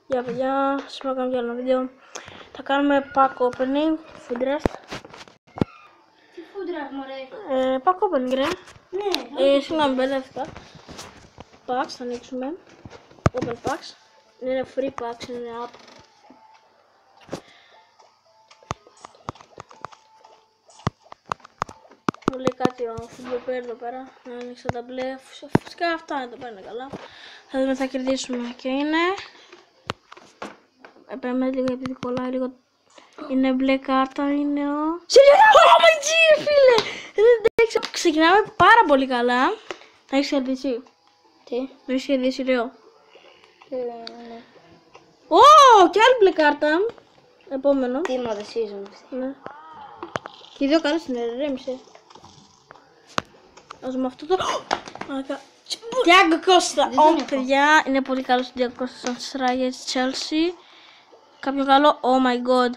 Γεια παιδιά, σήμερα κάνουμε άλλο ένα βίντεο. Θα κάνουμε pack opening, food rest. Τι food rest μωρέ? Pack opening ρε. Ναι. Συγγνώμη, μπερδεύτηκα. Packs, θα ανοίξουμε. Open packs. Είναι free packs, είναι app. Μου λέει κάτι ο football εδώ πέρα. Να ανοίξω τα μπλε. Φυσικά αυτά είναι, το παίρνει καλά. Θα δούμε, θα κερδίσουμε και είναι. Επέμενε λίγο επειδή κολλάει λίγο. Είναι μπλε κάρτα, είναι ο. Oh my god, φίλε! Ξεκινάμε πάρα πολύ καλά. Θα έχεις κερδίσει. Τι? Θα έχεις κερδίσει, λέω. Ναι. Ω, και άλλη μπλε κάρτα. Επόμενο. Τι μου season. Ναι. Και οι δύο καλές είναι, ρέμισε. Ας δούμε αυτό το. Διάγκο Κώστα. Ω, παιδιά, είναι πολύ καλός ο Διάγκο Κώστα στον Σράγια της Chelsea. Κάποιο καλό, oh my god.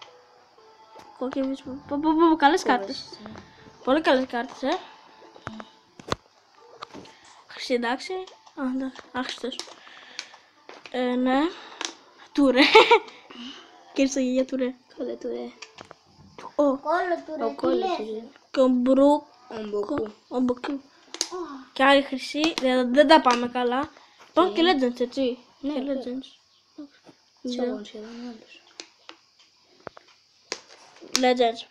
Καλές κάρτες. Πολύ καλές κάρτες, Χρυσή, εντάξει. Άχρηστος. Ναι. Τουρέ. Κέρδισα για τουρέ. Κόλλε του ρε. Ο Κόλλε του ρε. και ο Μπρουκ. Ομποκού. Ο Μποκού. Και άλλη χρυσή. Δεν τα πάμε καλά. Πάμε και Legends, έτσι. Ναι, και Legends. Σχεδόν όλους. Legends.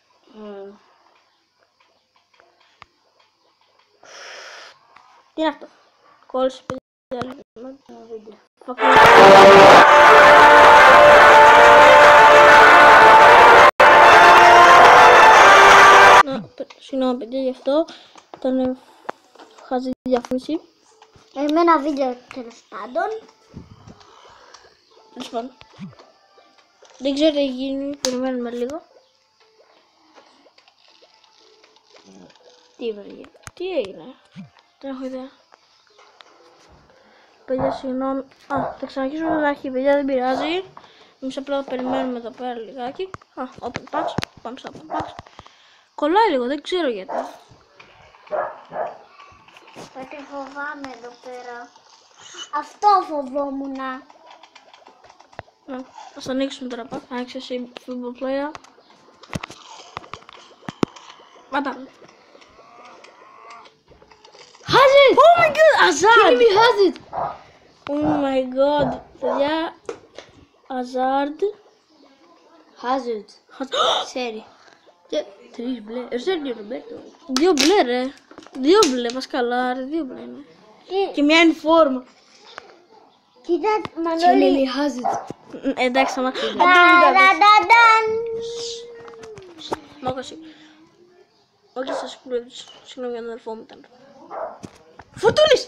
Τι είναι αυτό? Κόλλησε παιδιά. Συγγνώμη παιδιά γι' αυτό. Ήταν χαζή διαφήμιση. Με ένα βίντεο τέλος πάντων. Τέλος πάντων. Δεν ξέρω τι γίνει. Περιμένουμε λίγο. Τι έγινε? Δεν έχω ιδέα. Παιδιά, συγγνώμη. Θα ξαναρχίσουμε από την αρχή. Παιδιά, δεν πειράζει. Εμείς απλά περιμένουμε εδώ πέρα λιγάκι. Open packs. Πάμε στα open packs. Κολλάει λίγο, δεν ξέρω γιατί. Κάτι φοβάμαι εδώ πέρα. Αυτό φοβόμουνα. Ας ανοίξουμε τώρα pack. Ανοίξε εσύ football player. Μάτα. Has it! Oh my god, Hazard! Has it! Oh my god, παιδιά. Hazard. Has it! Ξέρει. Και τρεις μπλε. Ερσένιο Ρομπέρτο. Δύο μπλε ρε. Δύο μπλε, πας καλά ρε, δύο μπλε είναι. Και μια είναι φόρμα. Κοίτα, Μανώλη. Has it. Εντάξει, σταμά. Μάκωση. Όχι σας κλούδεις. Συγγνώμη για τον αδελφό μου ήταν. Φωτούλης!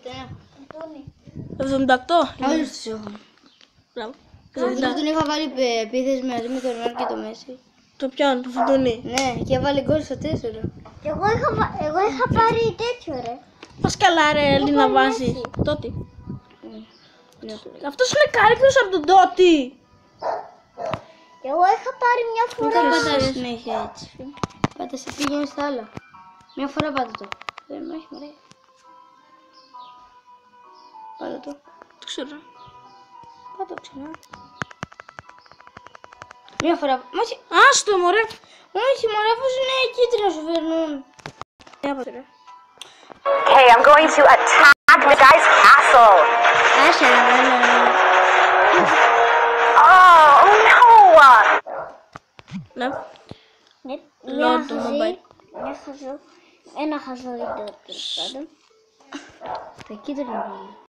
78. Όλους τους έχω. Μπράβο. Τον είχα βάλει επίθεση μαζί με τον Ρονάλντο και το Μέση. Το πιάνω, το φωτούνι. Ναι, και έβαλε γκολ στο 4. Εγώ είχα πάρει τέτοιο ρε. Πας καλά ρε, Ελίνα βάζει. Τότε. Αυτός είναι καλύτερος από τον Τότι. Εγώ είχα πάρει μια φορά. Δεν πατάς συνέχεια έτσι. Πάτα σε πήγαινε στα άλλα. Μια φορά πάτα το. Δεν με έχει μωρέ. Πάτα το. Το ξέρω. Πάτα το ξανά. Μια φορά. Μάχη. Άστο μωρέ. Όχι μωρέ, αφού είναι κίτρινα σου φέρνουν. Okay, I'm going to attack the guy's castle. Άσε ρε. Oh no! Ναι. Ναι, Load το mobile. ένα χαζό βίντεο τέλος πάντων. Τα κίτρινα.